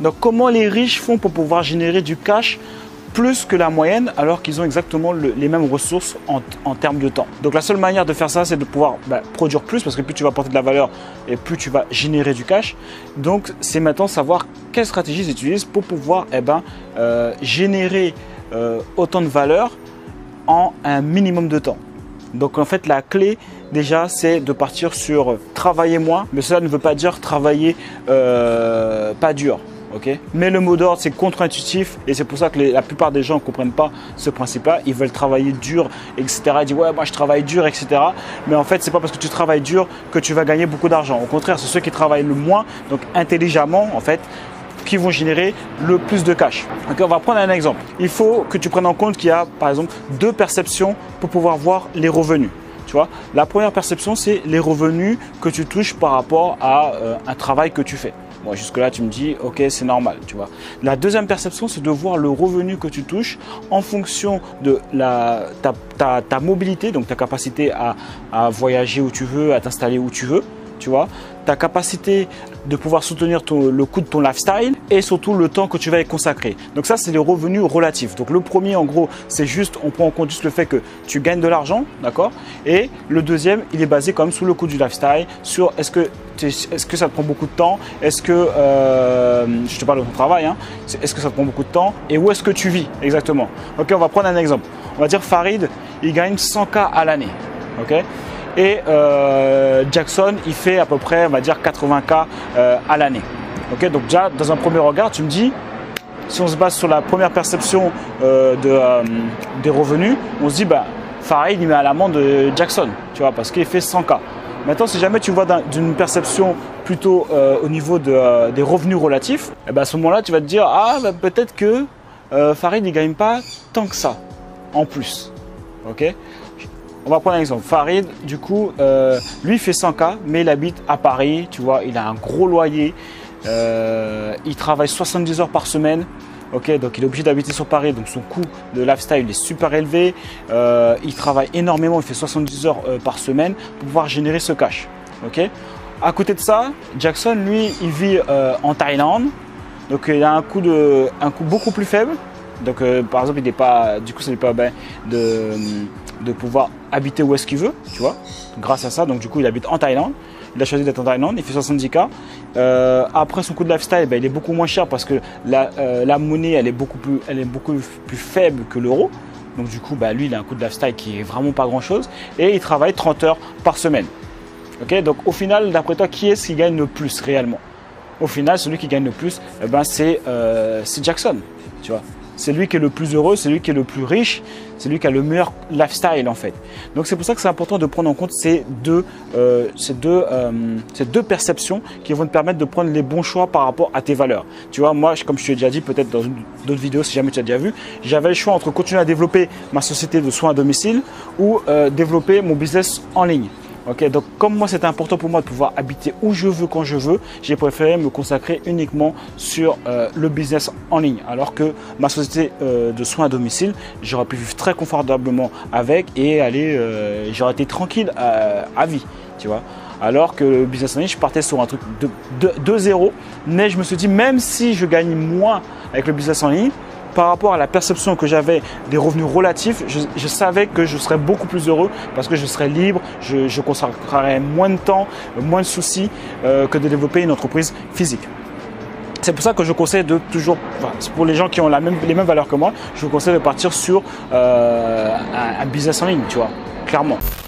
Donc comment les riches font pour pouvoir générer du cash plus que la moyenne alors qu'ils ont exactement les mêmes ressources en termes de temps. Donc la seule manière de faire ça, c'est de pouvoir produire plus, parce que plus tu vas apporter de la valeur et plus tu vas générer du cash. Donc c'est maintenant savoir quelle stratégie ils utilisent pour pouvoir générer autant de valeur en un minimum de temps. Donc en fait la clé déjà c'est de partir sur travailler moins, mais cela ne veut pas dire travailler pas dur. Okay. Mais le mot d'ordre c'est contre-intuitif et c'est pour ça que la plupart des gens ne comprennent pas ce principe-là. Ils veulent travailler dur, etc. Ils disent ouais moi je travaille dur, etc. Mais en fait c'est pas parce que tu travailles dur que tu vas gagner beaucoup d'argent. Au contraire, c'est ceux qui travaillent le moins, donc intelligemment en fait, qui vont générer le plus de cash. Okay, on va prendre un exemple. Il faut que tu prennes en compte qu'il y a par exemple 2 perceptions pour pouvoir voir les revenus. Tu vois, la première perception c'est les revenus que tu touches par rapport à un travail que tu fais. Bon, jusque-là, tu me dis, ok, c'est normal, tu vois. La deuxième perception, c'est de voir le revenu que tu touches en fonction de ta mobilité, donc ta capacité à voyager où tu veux, à t'installer où tu veux, tu vois. Ta capacité de pouvoir soutenir le coût de ton lifestyle et surtout le temps que tu vas y consacrer. Donc ça, c'est les revenus relatifs. Donc le premier, en gros, c'est juste, on prend en compte juste le fait que tu gagnes de l'argent, d'accord? Et le deuxième, il est basé quand même sur le coût du lifestyle, sur est-ce que ça te prend beaucoup de temps? Est-ce que, je te parle de ton travail, hein, est-ce que ça te prend beaucoup de temps? Et où est-ce que tu vis exactement? Ok, on va prendre un exemple. On va dire Farid, il gagne 100K à l'année, ok? Et Jackson, il fait à peu près, on va dire 80K à l'année. Ok, donc déjà, dans un premier regard, tu me dis, si on se base sur la première perception des revenus, on se dit, Farid, il met à l'amende de Jackson, tu vois, parce qu'il fait 100K. Maintenant, si jamais tu vois d'une perception plutôt au niveau des revenus relatifs, à ce moment-là, tu vas te dire, peut-être que Farid, il ne gagne pas tant que ça, en plus. Ok. On va prendre un exemple. Farid, du coup, lui, il fait 100K, mais il habite à Paris, tu vois, il a un gros loyer, il travaille 70 heures par semaine, ok, donc il est obligé d'habiter sur Paris, donc son coût de lifestyle est super élevé, il travaille énormément, il fait 70 heures par semaine pour pouvoir générer ce cash, ok. À côté de ça, Jackson, lui, il vit en Thaïlande, donc il a un coût beaucoup plus faible, donc par exemple, il n'est pas, du coup, ça n'est pas de pouvoir habiter où est-ce qu'il veut, tu vois, grâce à ça. Donc du coup, il habite en Thaïlande. Il a choisi d'être en Thaïlande. Il fait 70K. Après, son coût de lifestyle, il est beaucoup moins cher parce que la monnaie, elle est beaucoup plus faible que l'euro. Donc du coup, lui, il a un coût de lifestyle qui est vraiment pas grand-chose. Et il travaille 30 heures par semaine. Ok. Donc au final, d'après toi, qui est-ce qui gagne le plus réellement? Au final, celui qui gagne le plus, c'est Jackson, tu vois. C'est lui qui est le plus heureux, c'est lui qui est le plus riche, c'est lui qui a le meilleur lifestyle en fait. Donc c'est pour ça que c'est important de prendre en compte ces deux perceptions qui vont te permettre de prendre les bons choix par rapport à tes valeurs. Tu vois, moi, comme je te l'ai déjà dit, peut-être dans d'autres vidéos, si jamais tu as déjà vu, j'avais le choix entre continuer à développer ma société de soins à domicile ou développer mon business en ligne. Ok, donc comme moi c'était important pour moi de pouvoir habiter où je veux, quand je veux, j'ai préféré me consacrer uniquement sur le business en ligne. Alors que ma société de soins à domicile, j'aurais pu vivre très confortablement avec et j'aurais été tranquille à vie, tu vois. Alors que le business en ligne, je partais sur un truc de zéro, mais je me suis dit même si je gagne moins avec le business en ligne, par rapport à la perception que j'avais des revenus relatifs, je savais que je serais beaucoup plus heureux parce que je serais libre, je consacrerais moins de temps, moins de soucis que de développer une entreprise physique. C'est pour ça que je conseille de toujours, pour les gens qui ont les mêmes valeurs que moi, je vous conseille de partir sur un business en ligne, tu vois, clairement.